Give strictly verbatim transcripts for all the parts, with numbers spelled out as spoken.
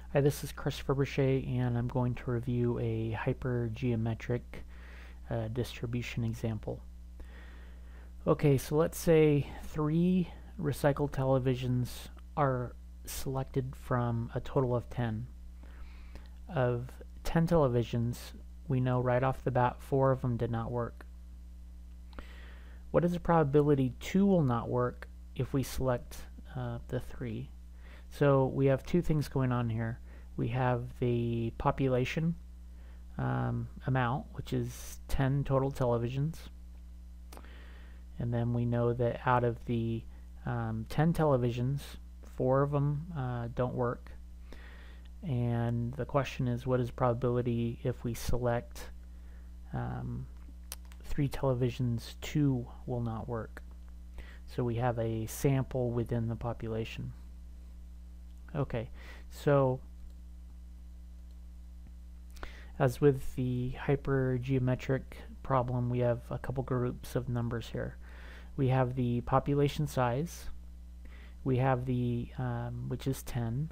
Hi, this is Chrisferb, and I'm going to review a hypergeometric uh, distribution example. Okay, so let's say three recycled televisions are selected from a total of ten. Of ten televisions, we know right off the bat four of them did not work. What is the probability two will not work if we select uh, the three? So we have two things going on here. We have the population um, amount, which is ten total televisions. And then we know that out of the um, ten televisions, four of them uh, don't work. And the question is, what is probability if we select um, three televisions, two will not work? So we have a sample within the population. Okay, so as with the hypergeometric problem, we have a couple groups of numbers here. We have the population size, we have the, um, which is ten,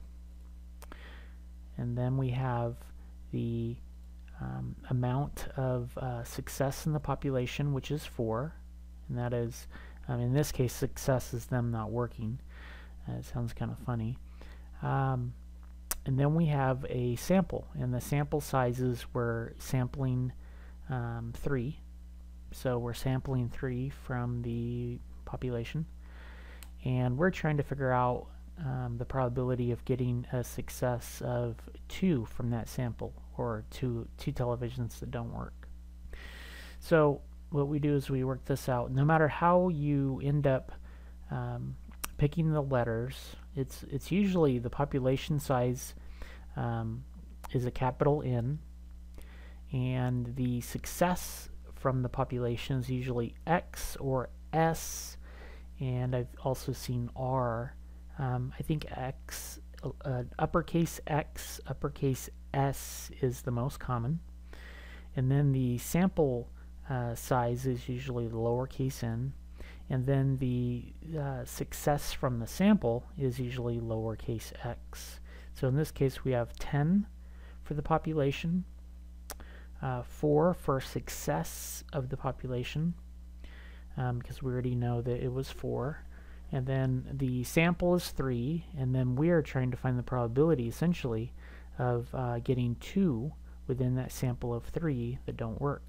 and then we have the um, amount of uh, success in the population, which is four, and that is, um, in this case, success is them not working. Uh, it sounds kind of funny. Um, And then we have a sample, and the sample sizes we're sampling um, three. So we're sampling three from the population, and we're trying to figure out um, the probability of getting a success of two from that sample, or two, two televisions that don't work. So what we do is we work this out. No matter how you end up um, picking the letters, it's it's usually the population size um, is a capital N, and the success from the population is usually X or S, and I've also seen R. Um, I think X, uh, uppercase X, uppercase S is the most common, and then the sample uh, size is usually the lowercase n. And then the uh, success from the sample is usually lowercase x. So in this case we have ten for the population, uh, four for success of the population, um, because we already know that it was four, and then the sample is three, and then we are trying to find the probability essentially of uh, getting two within that sample of three that don't work.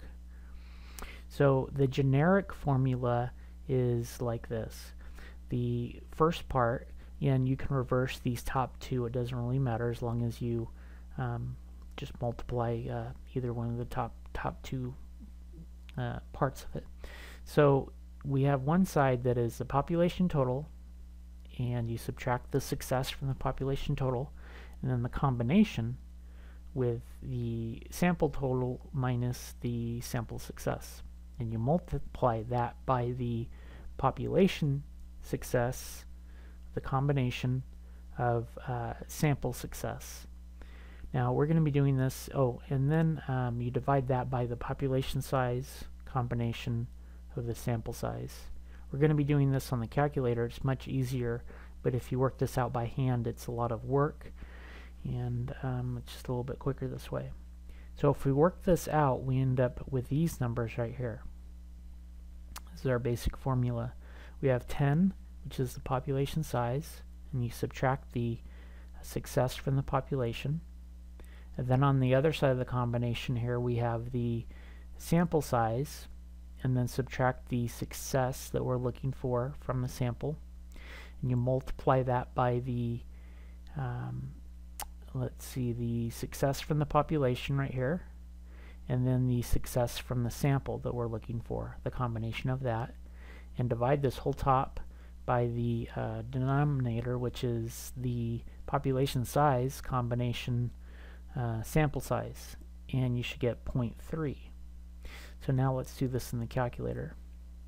So the generic formula is like this. The first part, and you can reverse these top two, it doesn't really matter as long as you um, just multiply uh, either one of the top top two uh, parts of it. So we have one side that is the population total, and you subtract the success from the population total, and then the combination with the sample total minus the sample success, and you multiply that by the population success, the combination of uh, sample success. Now we're going to be doing this, oh, and then um, you divide that by the population size combination of the sample size. We're going to be doing this on the calculator. It's much easier, but if you work this out by hand, it's a lot of work, and um, it's just a little bit quicker this way. So if we work this out, we end up with these numbers right here. This is our basic formula. We have ten, which is the population size, and you subtract the success from the population. And then on the other side of the combination here, we have the sample size, and then subtract the success that we're looking for from the sample, and you multiply that by the um, let's see, the success from the population right here, and then the success from the sample that we're looking for, the combination of that, and divide this whole top by the uh, denominator, which is the population size combination uh, sample size, and you should get zero point three. So now let's do this in the calculator.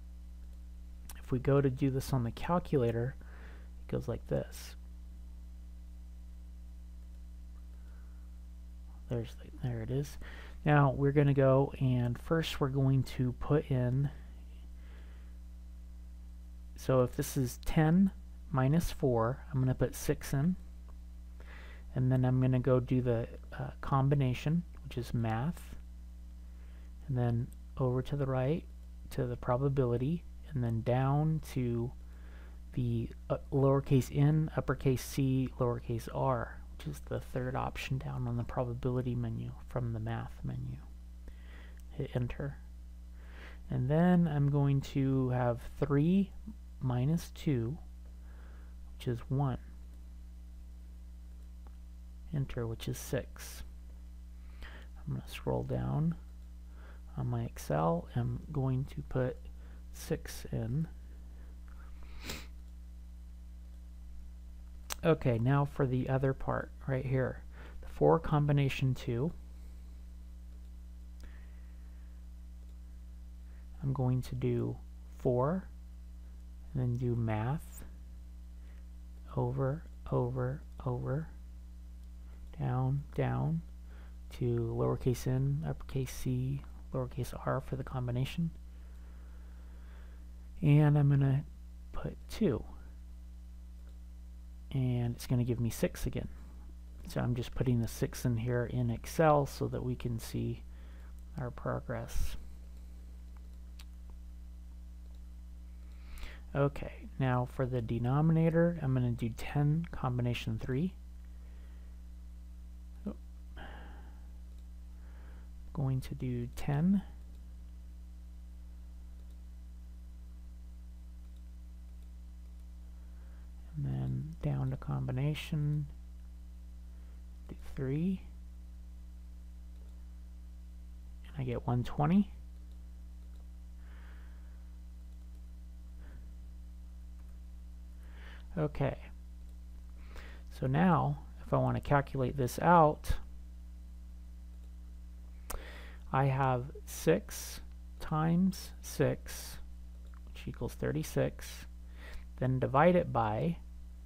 If we go to do this on the calculator, it goes like this. There's the, there it is. Now we're going to go, and first we're going to put in, so if this is ten minus four, I'm going to put six in, and then I'm going to go do the uh, combination, which is math, and then over to the right to the probability, and then down to the uh, lowercase n, uppercase c, lowercase r, which is the third option down on the probability menu from the math menu. Hit enter. And then I'm going to have three minus two, which is one. Enter, which is six. I'm going to scroll down on my Excel. I'm going to put six in. Okay, now for the other part right here. The four combination two. I'm going to do four, and then do math, over, over, over, down, down, to lowercase n, uppercase c, lowercase r for the combination. And I'm going to put two. And it's going to give me six again. So I'm just putting the six in here in Excel so that we can see our progress. Okay, now for the denominator, I'm going to do ten combination three. Oh. Going to do ten. And then down to combination, do three. And I get one hundred twenty. Okay, so now if I want to calculate this out, I have six times six, which equals thirty-six, then divide it by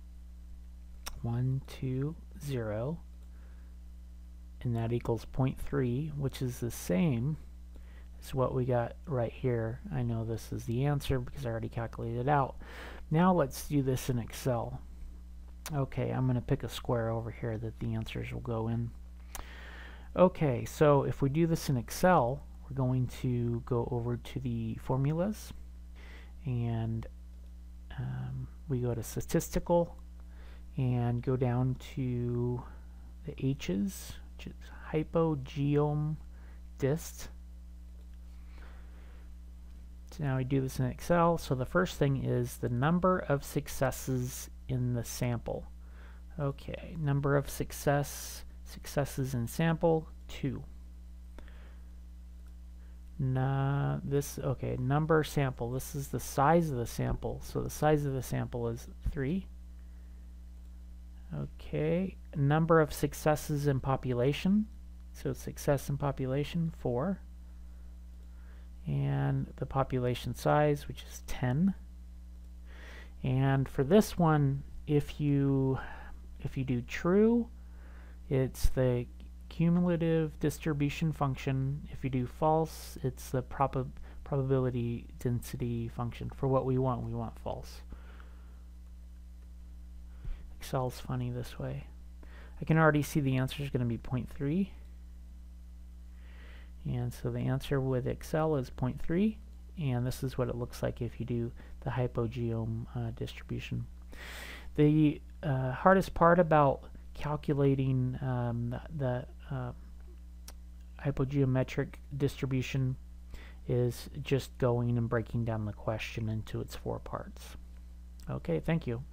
one, two, zero, and that equals zero point three, which is the same as what we got right here. I know this is the answer because I already calculated it out. Now let's do this in Excel. Okay, I'm going to pick a square over here that the answers will go in. Okay, so if we do this in Excel, we're going to go over to the formulas, and um, we go to statistical and go down to the H's, which is Hypergeometric Dist. So now we do this in Excel. So the first thing is the number of successes in the sample. Okay, number of success successes in sample, two. Nah, this okay, number sample. This is the size of the sample. So the size of the sample is three. Okay, number of successes in population. So success in population, four. And the population size, which is ten. And for this one, if you if you do true, it's the cumulative distribution function. If you do false, it's the prob probability density function. For what we want, we want false. Excel's funny this way. I can already see the answer is going to be zero point three. And so the answer with Excel is zero point three, and this is what it looks like if you do the hypogeom uh, distribution. The uh, hardest part about calculating um, the, the uh, hypogeometric distribution is just going and breaking down the question into its four parts. Okay, thank you.